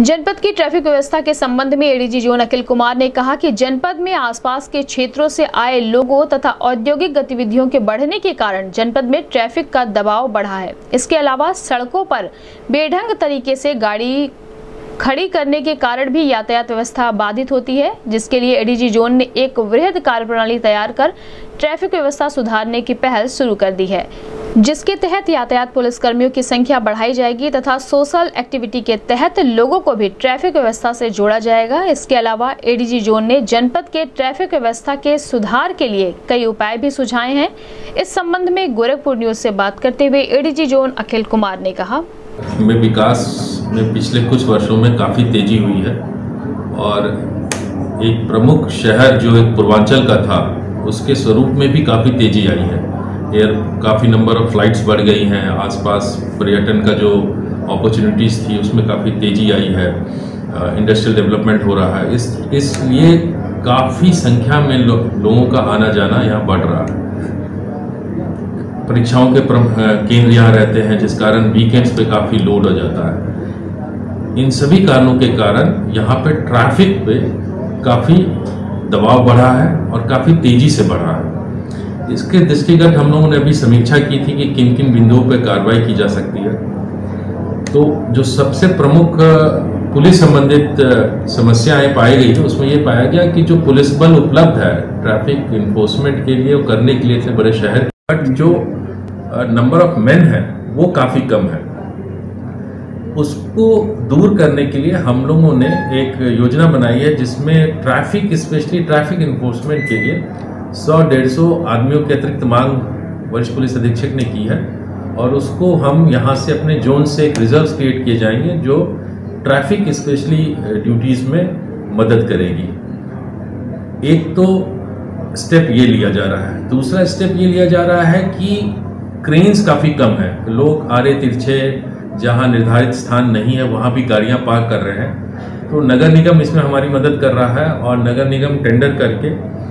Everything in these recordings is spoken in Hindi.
जनपद की ट्रैफिक व्यवस्था के संबंध में एडीजी जोन अखिल कुमार ने कहा कि जनपद में आसपास के क्षेत्रों से आए लोगों तथा औद्योगिक गतिविधियों के बढ़ने के कारण जनपद में ट्रैफिक का दबाव बढ़ा है। इसके अलावा सड़कों पर बेढंग तरीके से गाड़ी खड़ी करने के कारण भी यातायात व्यवस्था बाधित होती है, जिसके लिए एडीजी जोन ने एक वृहद कार्यप्रणाली तैयार कर ट्रैफिक व्यवस्था सुधारने की पहल शुरू कर दी है, जिसके तहत यातायात पुलिस कर्मियों की संख्या बढ़ाई जाएगी तथा सोशल एक्टिविटी के तहत लोगों को भी ट्रैफिक व्यवस्था से जोड़ा जाएगा। इसके अलावा एडीजी जोन ने जनपद के ट्रैफिक व्यवस्था के सुधार के लिए कई उपाय भी सुझाए हैं। इस संबंध में गोरखपुर न्यूज से बात करते हुए एडीजी जोन अखिल कुमार ने कहा, में विकास में पिछले कुछ वर्षों में काफ़ी तेजी हुई है और एक प्रमुख शहर जो एक पूर्वांचल का था उसके स्वरूप में भी काफ़ी तेजी आई है। काफ़ी नंबर ऑफ फ्लाइट्स बढ़ गई हैं, आसपास पर्यटन का जो अपॉर्चुनिटीज़ थी उसमें काफ़ी तेजी आई है, इंडस्ट्रियल डेवलपमेंट हो रहा है। इसलिए काफ़ी संख्या में लोगों का आना जाना यहाँ बढ़ रहा है। परीक्षाओं के केंद्र यहाँ रहते हैं, जिस कारण वीकेंड्स पे काफ़ी लोड हो जाता है। इन सभी कारणों के कारण यहाँ पे ट्रैफिक पे काफ़ी दबाव बढ़ा है और काफ़ी तेज़ी से बढ़ा है। इसके दृष्टिगत हम लोगों ने अभी समीक्षा की थी कि किन किन बिंदुओं पे कार्रवाई की जा सकती है। तो जो सबसे प्रमुख पुलिस संबंधित समस्याएं पाई गई थी उसमें ये पाया गया कि जो पुलिस बल उपलब्ध है ट्रैफिक इन्फोर्समेंट के लिए करने के लिए इतने बड़े शहर, बट जो नंबर ऑफ मेन है वो काफ़ी कम है। उसको दूर करने के लिए हम लोगों ने एक योजना बनाई है जिसमें ट्रैफिक, स्पेशली ट्रैफिक इन्फोर्समेंट के लिए 100-150 आदमियों की अतिरिक्त मांग वरिष्ठ पुलिस अधीक्षक ने की है और उसको हम यहाँ से अपने जोन से एक रिजर्व क्रिएट किए जाएंगे जो ट्रैफिक स्पेशली ड्यूटीज़ में मदद करेगी। एक तो स्टेप ये लिया जा रहा है। दूसरा स्टेप ये लिया जा रहा है कि क्रेन्स काफ़ी कम है, लोग आड़े तिरछे जहाँ निर्धारित स्थान नहीं है वहाँ भी गाड़ियाँ पार्क कर रहे हैं। तो नगर निगम इसमें हमारी मदद कर रहा है और नगर निगम टेंडर करके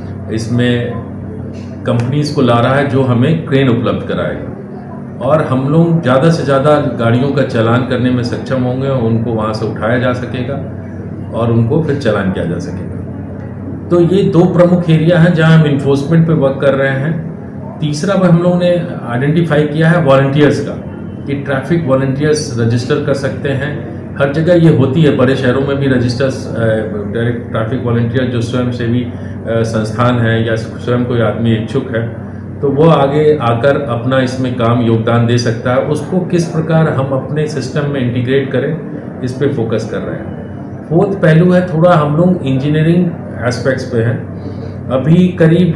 इसमें कंपनीज को ला रहा है जो हमें क्रेन उपलब्ध कराएगा और हम लोग ज़्यादा से ज़्यादा गाड़ियों का चालान करने में सक्षम होंगे और उनको वहाँ से उठाया जा सकेगा और उनको फिर चालान किया जा सकेगा। तो ये दो प्रमुख एरिया हैं जहां हम इन्फोर्समेंट पे वर्क कर रहे हैं। तीसरा हम लोगों ने आइडेंटिफाई किया है वॉलंटियर्स का, कि ट्रैफिक वॉलंटियर्स रजिस्टर कर सकते हैं। हर जगह ये होती है, बड़े शहरों में भी रजिस्टर्स डायरेक्ट ट्रैफिक वॉलंटियर जो स्वयं सेवी संस्थान है या स्वयं कोई आदमी इच्छुक है तो वो आगे आकर अपना इसमें काम योगदान दे सकता है। उसको किस प्रकार हम अपने सिस्टम में इंटीग्रेट करें इस पे फोकस कर रहे हैं। फोर्थ पहलू है थोड़ा हम लोग इंजीनियरिंग एस्पेक्ट्स पे हैं। अभी करीब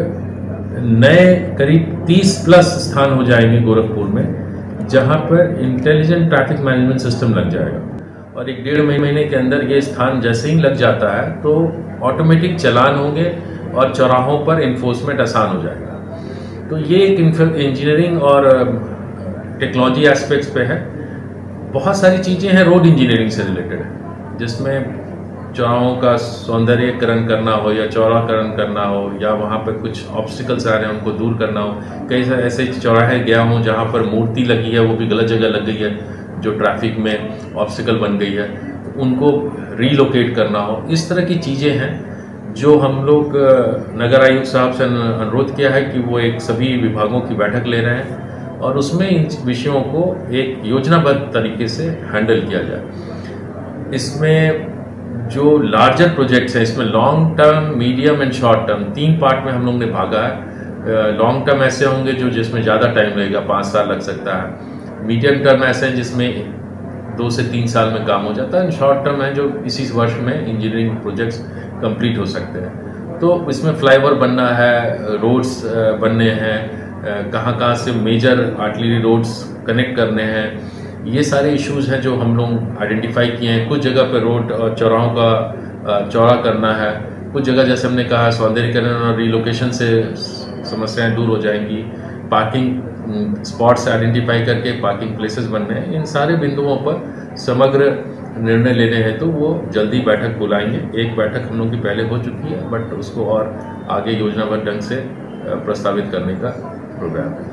30 प्लस स्थान हो जाएंगे गोरखपुर में जहां पर इंटेलिजेंट ट्रैफिक मैनेजमेंट सिस्टम लग जाएगा और 1-1.5 महीने के अंदर ये स्थान जैसे ही लग जाता है तो ऑटोमेटिक चालान होंगे और चौराहों पर इन्फोर्समेंट आसान हो जाएगा। तो ये एक इंजीनियरिंग और टेक्नोलॉजी एस्पेक्ट्स पे है। बहुत सारी चीज़ें हैं रोड इंजीनियरिंग से रिलेटेड, जिसमें चौराहों का सौंदर्यकरण करना हो या चौड़ाकरण करना हो या वहाँ पर कुछ ऑब्स्टिकल्स आ रहे हैं उनको दूर करना हो। कई सारे ऐसे चौराहे गया हूँ जहाँ पर मूर्ति लगी है वो भी गलत जगह लग गई है, जो ट्रैफिक में ऑब्स्टिकल बन गई है, उनको रीलोकेट करना हो। इस तरह की चीज़ें हैं जो हम लोग नगर आयुक्त साहब से अनुरोध किया है कि वो एक सभी विभागों की बैठक ले रहे हैं और उसमें इन विषयों को एक योजनाबद्ध तरीके से हैंडल किया जाए। इसमें जो लार्जर प्रोजेक्ट्स हैं इसमें long term, medium and short term 3 part में हम लोग ने भागा है। लॉन्ग टर्म ऐसे होंगे जिसमें ज़्यादा टाइम लगेगा, 5 साल लग सकता है। मीडियम टर्म ऐसे हैं जिसमें 2 से 3 साल में काम हो जाता है। शॉर्ट टर्म है जो इसी वर्ष में इंजीनियरिंग प्रोजेक्ट्स कंप्लीट हो सकते हैं। तो इसमें फ्लाईओवर बनना है, रोड्स बनने हैं, कहाँ से मेजर आर्टिलरी रोड्स कनेक्ट करने हैं, ये सारे इश्यूज हैं जो हम लोग आइडेंटिफाई किए हैं। कुछ जगह पर रोड और चौराहों का चौड़ा करना है, कुछ जगह जैसे हमने कहा सौंदर्यीकरण और रिलोकेशन से समस्याएं दूर हो जाएंगी। पार्किंग स्पॉट्स आइडेंटिफाई करके पार्किंग प्लेसेस बनने हैं। इन सारे बिंदुओं पर समग्र निर्णय लेने हैं तो वो जल्दी बैठक बुलाएंगे। एक बैठक हम लोग की पहले हो चुकी है, बट उसको और आगे योजनाबद्ध ढंग से प्रस्तावित करने का प्रोग्राम है।